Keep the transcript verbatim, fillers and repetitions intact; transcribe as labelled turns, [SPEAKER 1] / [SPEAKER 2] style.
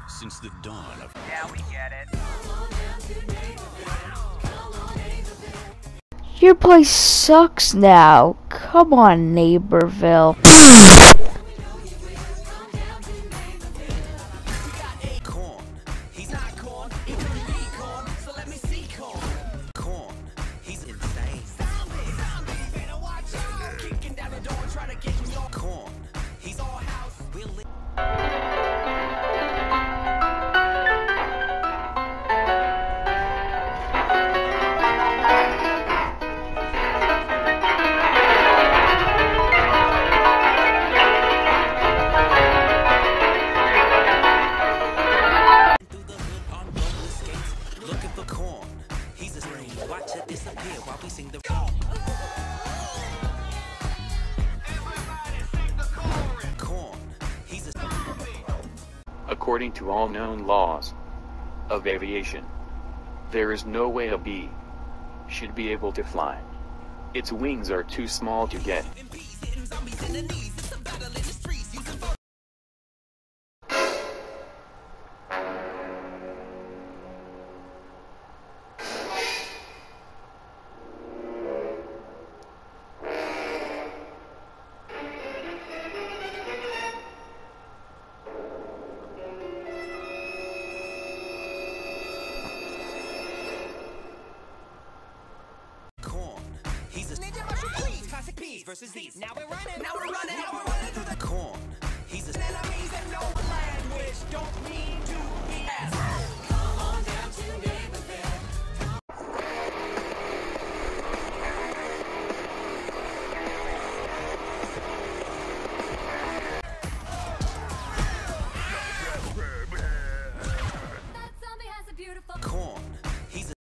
[SPEAKER 1] Since the dawn of...
[SPEAKER 2] Yeah, we get it.
[SPEAKER 3] Your place sucks now. Come on, Neighborville.
[SPEAKER 1] Corn. He's not corn. He couldn't be corn. So let me see corn. Corn. He's insane. Zombie, zombie, better watch out. Kicking down the door, try to get in your corn. He's all house. We'll live. Corn. He's a screen. Watch it disappear while we sing the corn. He's a
[SPEAKER 4] According to all known laws of aviation, there is no way a bee should be able to fly. Its wings are too small to get.
[SPEAKER 1] Versus these. Now we're running, now we're running, now we're running through the corn. He's a enemies and no language. Don't mean to be asked. Come on down to Neighborville. That zombie has a beautiful corn.